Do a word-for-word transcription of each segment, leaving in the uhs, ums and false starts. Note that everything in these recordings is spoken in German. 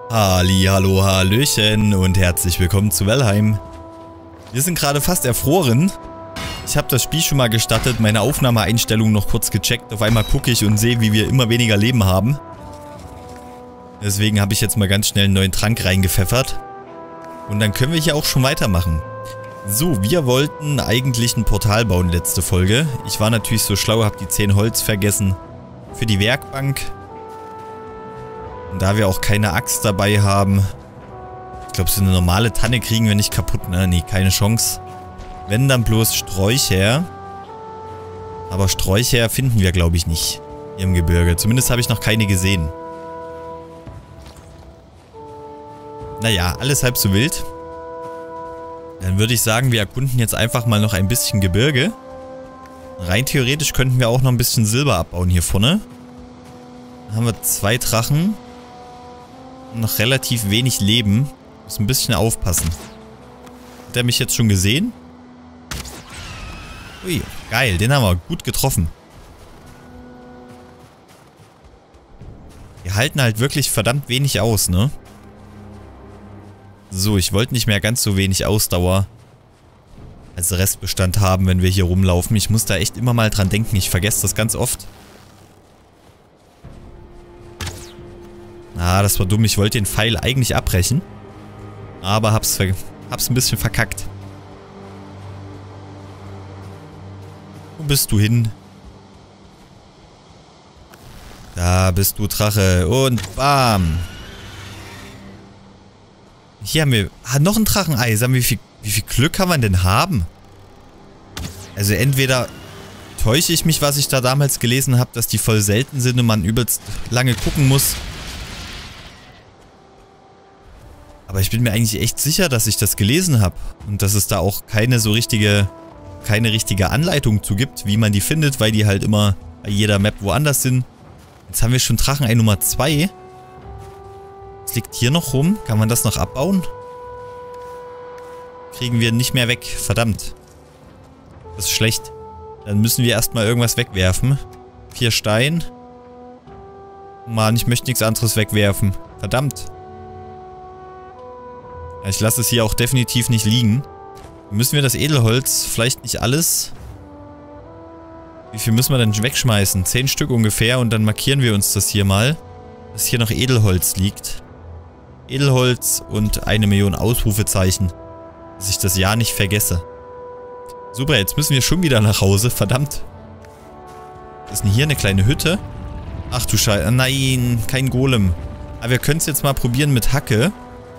Halli, hallo, hallöchen und herzlich willkommen zu Valheim. Wir sind gerade fast erfroren. Ich habe das Spiel schon mal gestartet, meine Aufnahmeeinstellungen noch kurz gecheckt. Auf einmal gucke ich und sehe, wie wir immer weniger Leben haben. Deswegen habe ich jetzt mal ganz schnell einen neuen Trank reingepfeffert. Und dann können wir hier auch schon weitermachen. So, wir wollten eigentlich ein Portal bauen letzte Folge. Ich war natürlich so schlau, habe die zehn Holz vergessen für die Werkbank. Und da wir auch keine Axt dabei haben, ich glaube, so eine normale Tanne kriegen wir nicht kaputt, ne? Nee, keine Chance. Wenn, dann bloß Sträucher. Aber Sträucher finden wir, glaube ich, nicht hier im Gebirge. Zumindest habe ich noch keine gesehen. Naja, alles halb so wild. Dann würde ich sagen, wir erkunden jetzt einfach mal noch ein bisschen Gebirge. Rein theoretisch könnten wir auch noch ein bisschen Silber abbauen hier vorne. Dann haben wir zwei Drachen. Noch relativ wenig Leben. Muss ein bisschen aufpassen. Hat er mich jetzt schon gesehen? Ui, geil, den haben wir gut getroffen. Die halten halt wirklich verdammt wenig aus, ne? So, ich wollte nicht mehr ganz so wenig Ausdauer als Restbestand haben, wenn wir hier rumlaufen. Ich muss da echt immer mal dran denken. Ich vergesse das ganz oft. Ah, das war dumm. Ich wollte den Pfeil eigentlich abbrechen. Aber hab's, hab's ein bisschen verkackt. Wo bist du hin? Da bist du, Drache. Und bam. Hier haben wir... Ah, noch ein Drachenei. Sagen wir, wie viel, wie viel Glück kann man denn haben? Also entweder täusche ich mich, was ich da damals gelesen habe, dass die voll selten sind und man übelst lange gucken muss. Aber ich bin mir eigentlich echt sicher, dass ich das gelesen habe. Und dass es da auch keine so richtige... keine richtige Anleitung zu gibt, wie man die findet, weil die halt immer bei jeder Map woanders sind. Jetzt haben wir schon Drachenei Nummer zwei. Was liegt hier noch rum? Kann man das noch abbauen? Kriegen wir nicht mehr weg. Verdammt. Das ist schlecht. Dann müssen wir erstmal irgendwas wegwerfen. Vier Stein. Mann, ich möchte nichts anderes wegwerfen. Verdammt. Ich lasse es hier auch definitiv nicht liegen. Müssen wir das Edelholz vielleicht nicht alles? Wie viel müssen wir denn wegschmeißen? Zehn Stück ungefähr und dann markieren wir uns das hier mal, dass hier noch Edelholz liegt. Edelholz und eine Million Ausrufezeichen. Dass ich das ja nicht vergesse. Super, jetzt müssen wir schon wieder nach Hause. Verdammt. Ist denn hier eine kleine Hütte? Ach du Scheiße. Nein, kein Golem. Aber wir können es jetzt mal probieren mit Hacke.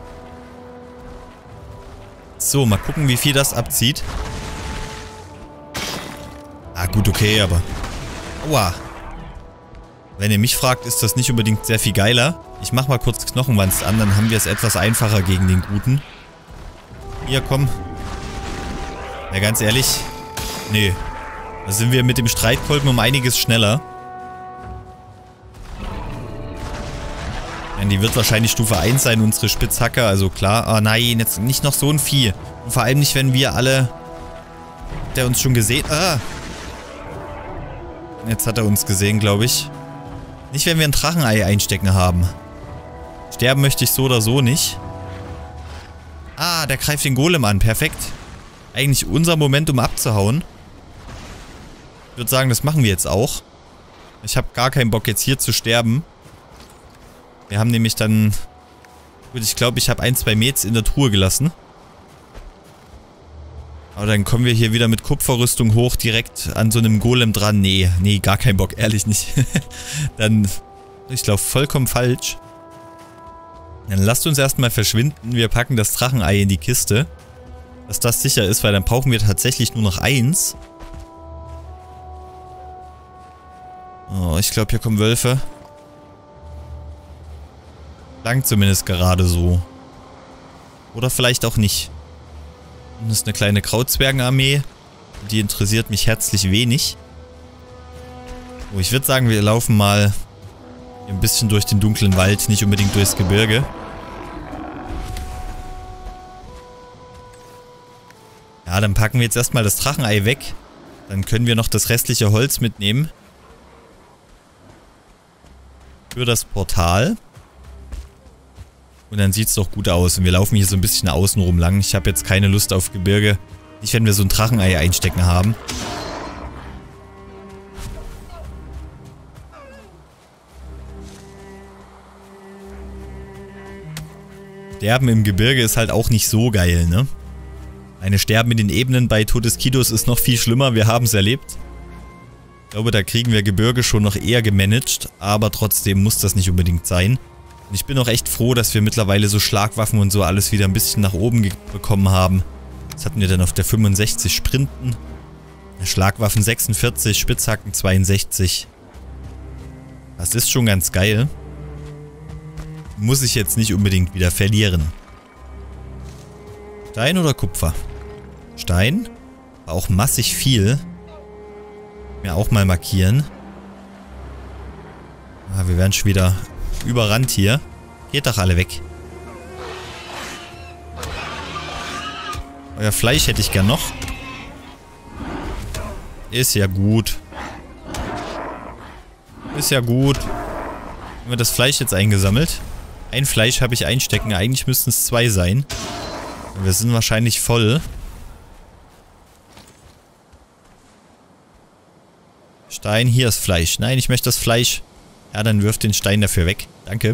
So, mal gucken, wie viel das abzieht. Ah, gut, okay, aber... Aua. Wenn ihr mich fragt, ist das nicht unbedingt sehr viel geiler. Ich mach mal kurz Knochenwanst an, dann haben wir es etwas einfacher gegen den Guten. Hier, komm. Na, ganz ehrlich. Nee. Da sind wir mit dem Streitkolben um einiges schneller. Die wird wahrscheinlich Stufe eins sein, unsere Spitzhacke, also klar. Ah nein, jetzt nicht noch so ein Vieh. Und vor allem nicht, wenn wir alle... Der uns schon gesehen... Ah! Jetzt hat er uns gesehen, glaube ich. Nicht, wenn wir ein Drachenei einstecken haben. Sterben möchte ich so oder so nicht. Ah, der greift den Golem an. Perfekt. Eigentlich unser Moment, um abzuhauen. Ich würde sagen, das machen wir jetzt auch. Ich habe gar keinen Bock, jetzt hier zu sterben. Wir haben nämlich dann... Gut, ich glaube, ich habe ein, zwei Mets in der Truhe gelassen. Aber dann kommen wir hier wieder mit Kupferrüstung hoch, direkt an so einem Golem dran. Nee, nee, gar kein Bock, ehrlich nicht. Dann... Ich glaube, vollkommen falsch. Dann lasst uns erstmal verschwinden. Wir packen das Drachenei in die Kiste. Dass das sicher ist, weil dann brauchen wir tatsächlich nur noch eins. Oh, ich glaube, hier kommen Wölfe. Lang zumindest gerade so. Oder vielleicht auch nicht. Und das ist eine kleine Krautzwergenarmee. Die interessiert mich herzlich wenig. Oh, ich würde sagen, wir laufen mal ein bisschen durch den dunklen Wald, nicht unbedingt durchs Gebirge. Ja, dann packen wir jetzt erstmal das Drachenei weg. Dann können wir noch das restliche Holz mitnehmen. Für das Portal. Und dann sieht es doch gut aus. Und wir laufen hier so ein bisschen außenrum lang. Ich habe jetzt keine Lust auf Gebirge. Nicht, wenn wir so ein Drachenei einstecken haben. Sterben im Gebirge ist halt auch nicht so geil, ne? Eine Sterben in den Ebenen bei Todeskidos ist noch viel schlimmer. Wir haben es erlebt. Ich glaube, da kriegen wir Gebirge schon noch eher gemanagt. Aber trotzdem muss das nicht unbedingt sein. Und ich bin auch echt froh, dass wir mittlerweile so Schlagwaffen und so alles wieder ein bisschen nach oben bekommen haben. Was hatten wir denn auf der fünfundsechzig? Sprinten. Schlagwaffen sechsundvierzig, Spitzhacken zweiundsechzig. Das ist schon ganz geil. Muss ich jetzt nicht unbedingt wieder verlieren. Stein oder Kupfer? Stein. War auch massig viel. Mir auch mal markieren. Ah, wir werden schon wieder überrannt hier. Geht doch alle weg. Euer Fleisch hätte ich gern noch. Ist ja gut. Ist ja gut. Haben wir das Fleisch jetzt eingesammelt? Ein Fleisch habe ich einstecken. Eigentlich müssten es zwei sein. Wir sind wahrscheinlich voll. Stein, hier ist Fleisch. Nein, ich möchte das Fleisch. Ja, dann wirf den Stein dafür weg. Danke.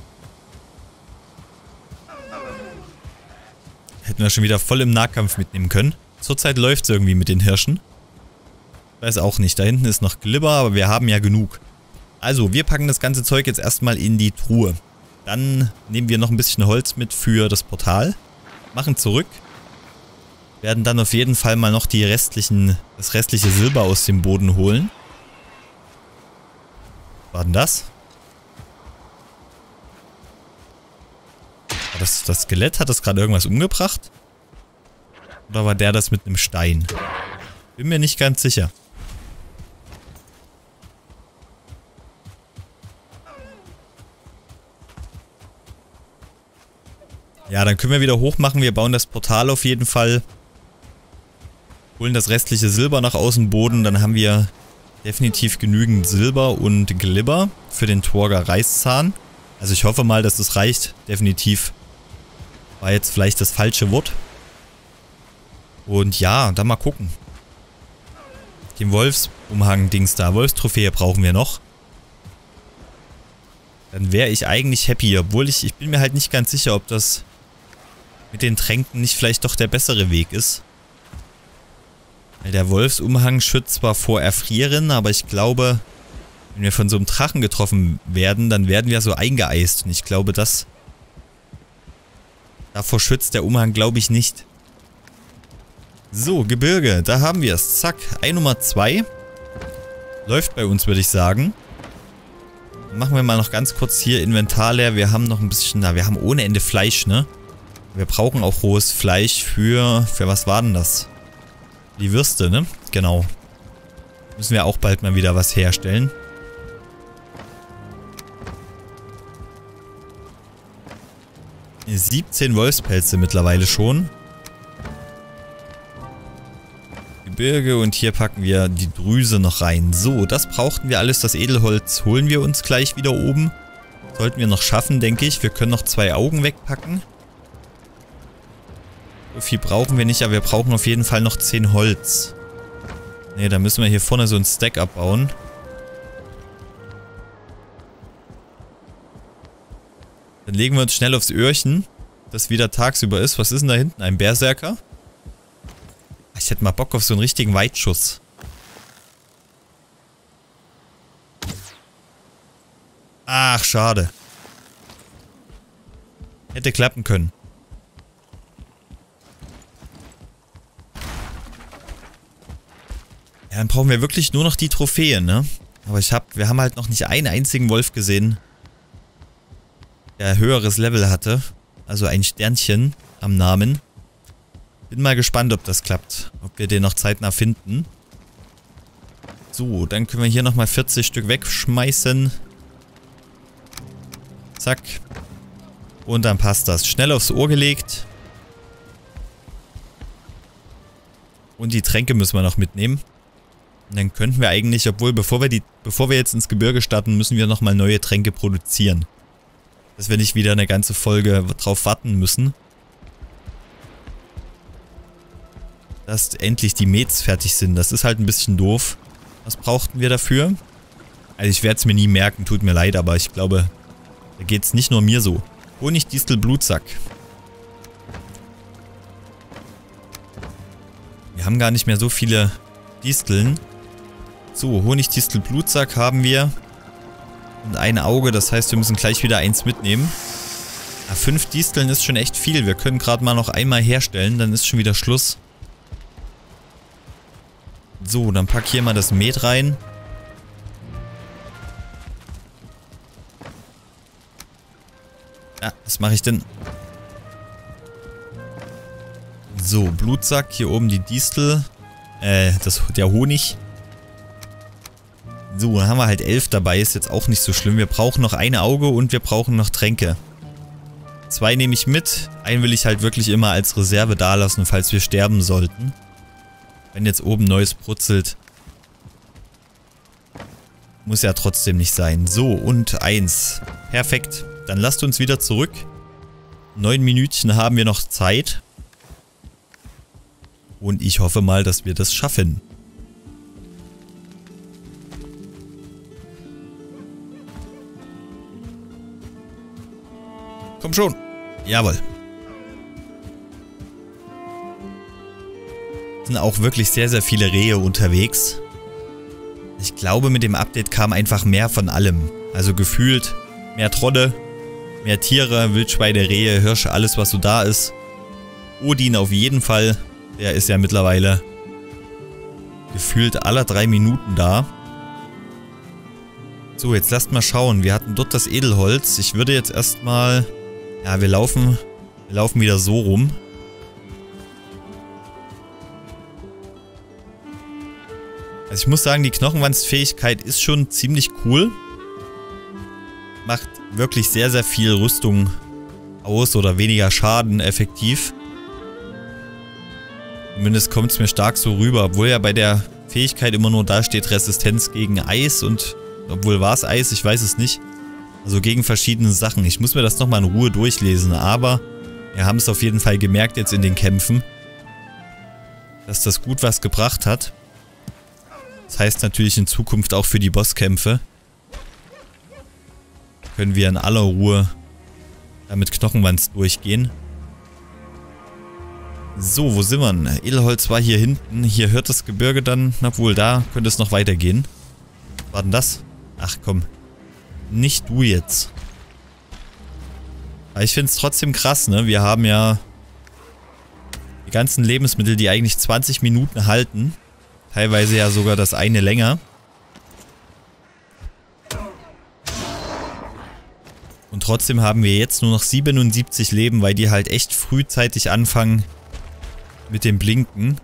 Hätten wir schon wieder voll im Nahkampf mitnehmen können. Zurzeit läuft es irgendwie mit den Hirschen. Ich weiß auch nicht. Da hinten ist noch Glibber, aber wir haben ja genug. Also, wir packen das ganze Zeug jetzt erstmal in die Truhe. Dann nehmen wir noch ein bisschen Holz mit für das Portal. Machen zurück. Werden dann auf jeden Fall mal noch die restlichen, das restliche Silber aus dem Boden holen. Was war denn das? War das, das Skelett, hat das gerade irgendwas umgebracht? Oder war der das mit einem Stein? Bin mir nicht ganz sicher. Ja, dann können wir wieder hoch machen. Wir bauen das Portal auf jeden Fall. Holen das restliche Silber nach Außenboden. Dann haben wir definitiv genügend Silber und Glibber für den Torger Reißzahn. Also ich hoffe mal, dass das reicht. Definitiv war jetzt vielleicht das falsche Wort. Und ja, dann mal gucken. Den Wolfsumhang-Dings da, Wolfstrophäe brauchen wir noch. Dann wäre ich eigentlich happy, obwohl ich, ich bin mir halt nicht ganz sicher, ob das mit den Tränken nicht vielleicht doch der bessere Weg ist. Weil der Wolfsumhang schützt zwar vor Erfrieren, aber ich glaube, wenn wir von so einem Drachen getroffen werden, dann werden wir so eingeeist. Und ich glaube, das davor schützt der Umhang, glaube ich, nicht. So, Gebirge, da haben wir es. Zack, Ei Nummer zwei. Läuft bei uns, würde ich sagen. Machen wir mal noch ganz kurz hier Inventar leer. Wir haben noch ein bisschen, na, wir haben ohne Ende Fleisch, ne? Wir brauchen auch rohes Fleisch für, für was war denn das? Die Würste, ne? Genau. Müssen wir auch bald mal wieder was herstellen. siebzehn Wolfspelze mittlerweile schon. Gebirge und hier packen wir die Drüse noch rein. So, das brauchten wir alles. Das Edelholz holen wir uns gleich wieder oben. Sollten wir noch schaffen, denke ich. Wir können noch zwei Augen wegpacken. So viel brauchen wir nicht, aber wir brauchen auf jeden Fall noch zehn Holz. Ne, da müssen wir hier vorne so ein Stack abbauen. Dann legen wir uns schnell aufs Öhrchen, dass wieder tagsüber ist. Was ist denn da hinten? Ein Berserker? Ich hätte mal Bock auf so einen richtigen Weitschuss. Ach, schade. Hätte klappen können. Ja, dann brauchen wir wirklich nur noch die Trophäe, ne? Aber ich hab, wir haben halt noch nicht einen einzigen Wolf gesehen, der höheres Level hatte. Also ein Sternchen am Namen. Bin mal gespannt, ob das klappt. Ob wir den noch zeitnah finden. So, dann können wir hier nochmal vierzig Stück wegschmeißen. Zack. Und dann passt das. Schnell aufs Ohr gelegt. Und die Tränke müssen wir noch mitnehmen. Und dann könnten wir eigentlich, obwohl bevor wir die, bevor wir jetzt ins Gebirge starten, müssen wir nochmal neue Tränke produzieren. dass wir nicht wieder eine ganze Folge drauf warten müssen. Dass endlich die Mets fertig sind. Das ist halt ein bisschen doof. Was brauchten wir dafür? Also ich werde es mir nie merken, tut mir leid, aber ich glaube, da geht es nicht nur mir so. Honigdistel Blutsack. Wir haben gar nicht mehr so viele Disteln. So, Honigdistel Blutsack haben wir. Und ein Auge, das heißt, wir müssen gleich wieder eins mitnehmen. Ja, fünf Disteln ist schon echt viel. Wir können gerade mal noch einmal herstellen, dann ist schon wieder Schluss. So, dann pack hier mal das Met rein. Ja, was mache ich denn? So, Blutsack, hier oben die Distel. Äh, das, der Honig. So, dann haben wir halt elf dabei, ist jetzt auch nicht so schlimm. Wir brauchen noch ein Auge und wir brauchen noch Tränke. Zwei nehme ich mit. Einen will ich halt wirklich immer als Reserve dalassen, falls wir sterben sollten. Wenn jetzt oben Neues brutzelt. Muss ja trotzdem nicht sein. So, und eins. Perfekt. Dann lasst uns wieder zurück. Neun Minütchen haben wir noch Zeit. Und ich hoffe mal, dass wir das schaffen. Komm schon. Jawohl. Sind auch wirklich sehr, sehr viele Rehe unterwegs. Ich glaube, mit dem Update kam einfach mehr von allem. Also gefühlt mehr Trolle, mehr Tiere, Wildschweine, Rehe, Hirsche, alles was so da ist. Odin auf jeden Fall. Der ist ja mittlerweile gefühlt alle drei Minuten da. So, jetzt lasst mal schauen. Wir hatten dort das Edelholz. Ich würde jetzt erstmal... Ja, wir laufen, wir laufen wieder so rum. Also ich muss sagen, die Knochenwandsfähigkeit ist schon ziemlich cool. Macht wirklich sehr, sehr viel Rüstung aus oder weniger Schaden effektiv. Zumindest kommt es mir stark so rüber, obwohl ja bei der Fähigkeit immer nur da steht Resistenz gegen Eis und obwohl war es Eis, ich weiß es nicht. Also gegen verschiedene Sachen. Ich muss mir das nochmal in Ruhe durchlesen, aber wir haben es auf jeden Fall gemerkt jetzt in den Kämpfen, dass das gut was gebracht hat. Das heißt natürlich in Zukunft auch für die Bosskämpfe können wir in aller Ruhe damit Knochenwands durchgehen. So, wo sind wir denn? Edelholz war hier hinten. Hier hört das Gebirge dann. Na wohl, da könnte es noch weitergehen. Was war denn das? Ach komm. Nicht du jetzt. Aber ich finde es trotzdem krass, ne? Wir haben ja die ganzen Lebensmittel, die eigentlich zwanzig Minuten halten. Teilweise ja sogar das eine länger. Und trotzdem haben wir jetzt nur noch siebenundsiebzig Leben, weil die halt echt frühzeitig anfangen mit dem Blinken.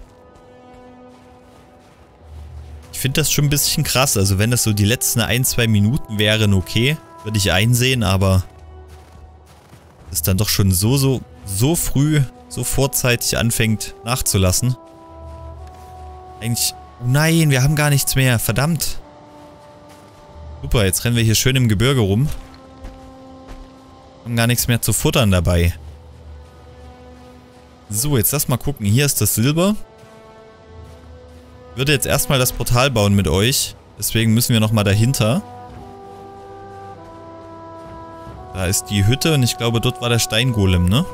Ich finde das schon ein bisschen krass. Also wenn das so die letzten ein, zwei Minuten wären, okay. Würde ich einsehen, aber es dann doch schon so, so, so früh, so vorzeitig anfängt nachzulassen. Eigentlich... Oh nein, wir haben gar nichts mehr. Verdammt. Super, jetzt rennen wir hier schön im Gebirge rum. Haben gar nichts mehr zu futtern dabei. So, jetzt lass mal gucken. Hier ist das Silber. Ich würde jetzt erstmal das Portal bauen mit euch. Deswegen müssen wir nochmal dahinter. Da ist die Hütte und ich glaube, dort war der Steingolem, ne?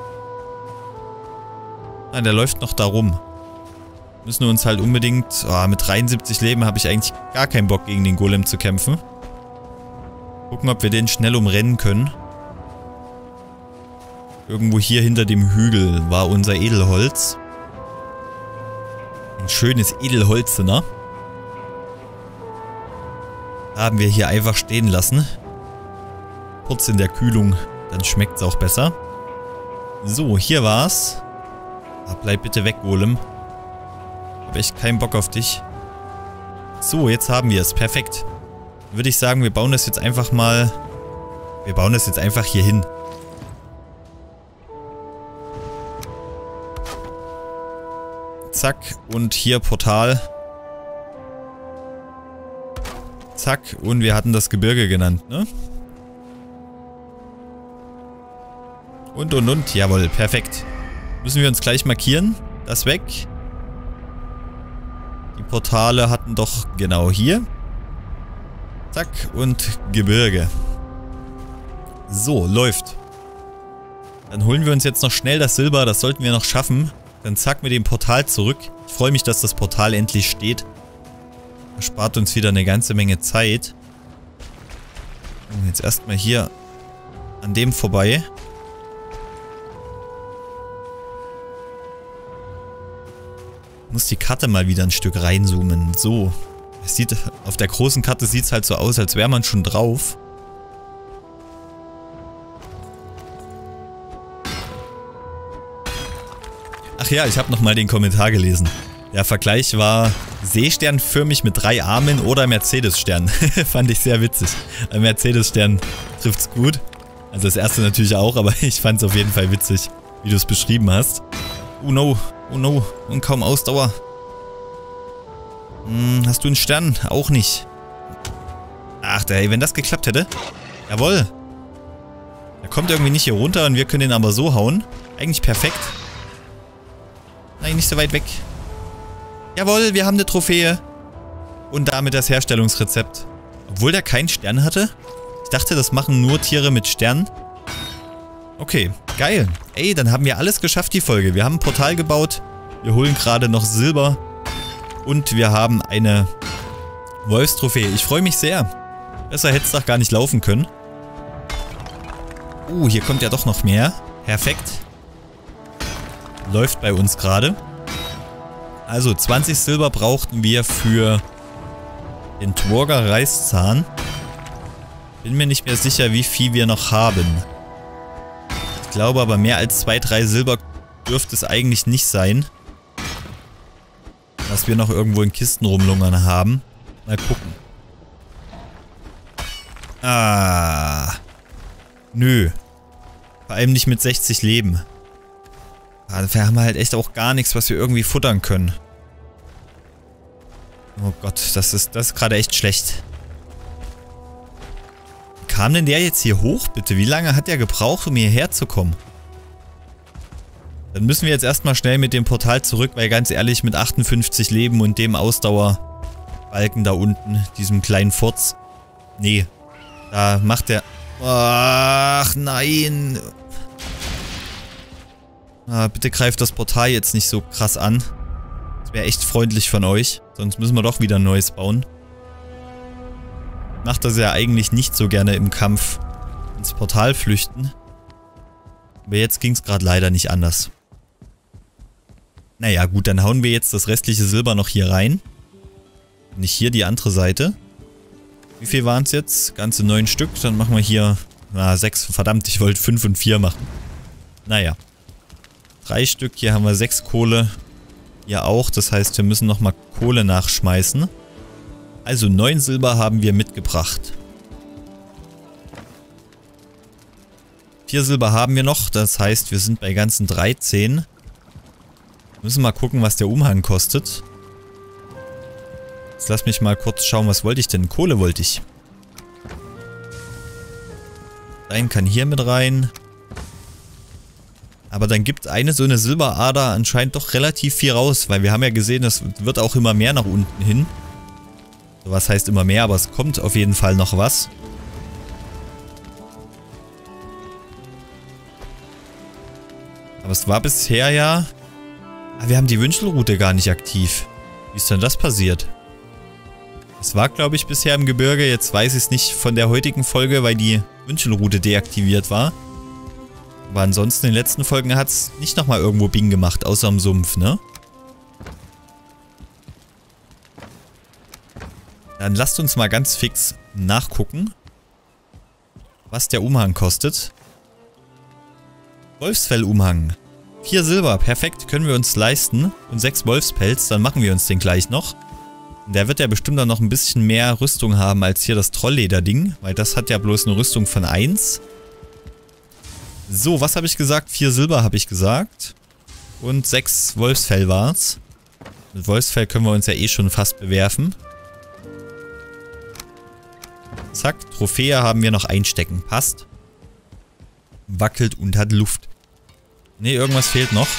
Ah, der läuft noch da rum. Müssen wir uns halt unbedingt... Oh, mit dreiundsiebzig Leben habe ich eigentlich gar keinen Bock, gegen den Golem zu kämpfen. Gucken, ob wir den schnell umrennen können. Irgendwo hier hinter dem Hügel war unser Edelholz. Ein schönes Edelholz, ne? Haben wir hier einfach stehen lassen. Kurz in der Kühlung, dann schmeckt es auch besser. So, hier war's. Ah, bleib bitte weg, Golem. Ich hab echt keinen Bock auf dich. So, jetzt haben wir es. Perfekt. Würde ich sagen, wir bauen das jetzt einfach mal... Wir bauen das jetzt einfach hier hin. Zack. Und hier Portal. Zack. Und wir hatten das Gebirge genannt, ne? Und, und, und. Jawohl, perfekt. Müssen wir uns gleich markieren. Das weg. Die Portale hatten doch genau hier. Zack. Und Gebirge. So, läuft. Dann holen wir uns jetzt noch schnell das Silber. Das sollten wir noch schaffen. Dann zack mit dem Portal zurück. Ich freue mich, dass das Portal endlich steht. Das spart uns wieder eine ganze Menge Zeit. Jetzt erstmal hier an dem vorbei. Ich muss die Karte mal wieder ein Stück reinzoomen. So. Es sieht, auf der großen Karte sieht es halt so aus, als wäre man schon drauf. Ach ja, ich habe nochmal den Kommentar gelesen. Der Vergleich war Seesternförmig mit drei Armen oder Mercedes-Stern. Fand ich sehr witzig. Mercedes-Stern trifft's gut. Also das erste natürlich auch, aber ich fand es auf jeden Fall witzig, wie du es beschrieben hast. Oh no, oh no, und kaum Ausdauer. Hm, hast du einen Stern? Auch nicht. Ach, ey, wenn das geklappt hätte. Jawohl. Er kommt irgendwie nicht hier runter und wir können ihn aber so hauen. Eigentlich perfekt. Nein, nicht so weit weg. Jawohl, wir haben eine Trophäe. Und damit das Herstellungsrezept. Obwohl der keinen Stern hatte? Ich dachte, das machen nur Tiere mit Stern. Okay, geil. Ey, dann haben wir alles geschafft, die Folge. Wir haben ein Portal gebaut. Wir holen gerade noch Silber. Und wir haben eine Wolfstrophäe. Ich freue mich sehr. Besser hätte es doch gar nicht laufen können. Uh, hier kommt ja doch noch mehr. Perfekt. Läuft bei uns gerade. Also zwanzig Silber brauchten wir für den Tworger Reißzahn. Bin mir nicht mehr sicher, wie viel wir noch haben. Ich glaube aber mehr als zwei, drei Silber dürfte es eigentlich nicht sein. Was wir noch irgendwo in Kisten rumlungern haben. Mal gucken. Ah. Nö. Vor allem nicht mit sechzig Leben. Wir haben halt echt auch gar nichts, was wir irgendwie futtern können. Oh Gott, das ist, das ist gerade echt schlecht. Wie kam denn der jetzt hier hoch, bitte? Wie lange hat der gebraucht, um hierher zu kommen? Dann müssen wir jetzt erstmal schnell mit dem Portal zurück, weil ganz ehrlich, mit achtundfünfzig Leben und dem Ausdauerbalken da unten, diesem kleinen Furz. Nee, da macht der... Ach, nein... Ah, bitte greift das Portal jetzt nicht so krass an. Das wäre echt freundlich von euch. Sonst müssen wir doch wieder ein neues bauen. Macht das ja eigentlich nicht so gerne im Kampf ins Portal flüchten. Aber jetzt ging es gerade leider nicht anders. Naja gut, dann hauen wir jetzt das restliche Silber noch hier rein. Nicht hier, die andere Seite. Wie viel waren es jetzt? Ganze neun Stück. Dann machen wir hier... Na, sechs. Verdammt, ich wollte fünf und vier machen. Naja. Drei Stück, hier haben wir sechs Kohle. Hier auch, das heißt, wir müssen nochmal Kohle nachschmeißen. Also neun Silber haben wir mitgebracht. Vier Silber haben wir noch, das heißt, wir sind bei ganzen dreizehn. Müssen mal gucken, was der Umhang kostet. Jetzt lass mich mal kurz schauen, was wollte ich denn? Kohle wollte ich. Ein kann hier mit rein. Aber dann gibt eine so eine Silberader anscheinend doch relativ viel raus, weil wir haben ja gesehen, es wird auch immer mehr nach unten hin. So, was heißt immer mehr, aber es kommt auf jeden Fall noch was. Aber es war bisher ja... Ah, wir haben die Wünschelroute gar nicht aktiv. Wie ist denn das passiert? Es war, glaube ich, bisher im Gebirge, jetzt weiß ich es nicht von der heutigen Folge, weil die Wünschelroute deaktiviert war. Aber ansonsten in den letzten Folgen hat es nicht nochmal irgendwo Bing gemacht, außer im Sumpf, ne? Dann lasst uns mal ganz fix nachgucken, was der Umhang kostet. Wolfsfell-Umhang. Vier Silber, perfekt, können wir uns leisten. Und sechs Wolfspelz, dann machen wir uns den gleich noch. Und der wird ja bestimmt dann noch ein bisschen mehr Rüstung haben als hier das Trollleder-Ding, weil das hat ja bloß eine Rüstung von eins. So, was habe ich gesagt? Vier Silber habe ich gesagt. Und sechs Wolfsfell war's. Mit Wolfsfell können wir uns ja eh schon fast bewerfen. Zack, Trophäe haben wir noch einstecken. Passt. wackelt und hat Luft. Ne, irgendwas fehlt noch.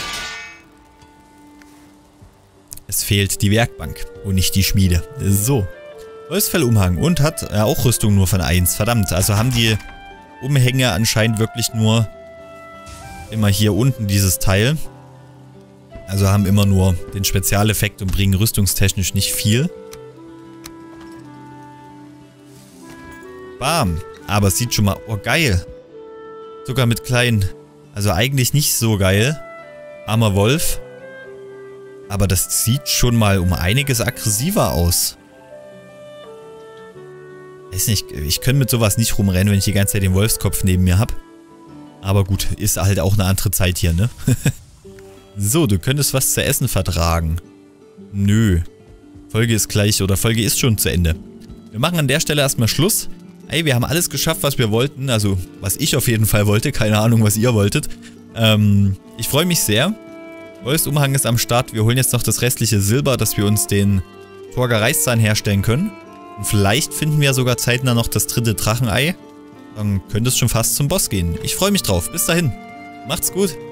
Es fehlt die Werkbank und nicht die Schmiede. So. Holzfellumhang und hat äh, auch Rüstung nur von eins. Verdammt, also haben die Umhänge anscheinend wirklich nur immer hier unten dieses Teil. Also haben immer nur den Spezialeffekt und bringen rüstungstechnisch nicht viel. Bam. Aber es sieht schon mal... Oh, geil. Sogar mit kleinen... Also eigentlich nicht so geil. Armer Wolf. Aber das sieht schon mal um einiges aggressiver aus. Weiß nicht, ich könnte mit sowas nicht rumrennen, wenn ich die ganze Zeit den Wolfskopf neben mir habe. Aber gut, ist halt auch eine andere Zeit hier, ne? So, du könntest was zu essen vertragen. Nö. Folge ist gleich, oder Folge ist schon zu Ende. Wir machen an der Stelle erstmal Schluss. Ey, wir haben alles geschafft, was wir wollten. Also, was ich auf jeden Fall wollte. Keine Ahnung, was ihr wolltet. Ähm, ich freue mich sehr. Wolfsumhang ist am Start. Wir holen jetzt noch das restliche Silber, dass wir uns den Torger Reißzahn herstellen können. Und vielleicht finden wir sogar zeitnah noch das dritte Drachenei. Dann könnte es schon fast zum Boss gehen. Ich freue mich drauf. Bis dahin. Macht's gut.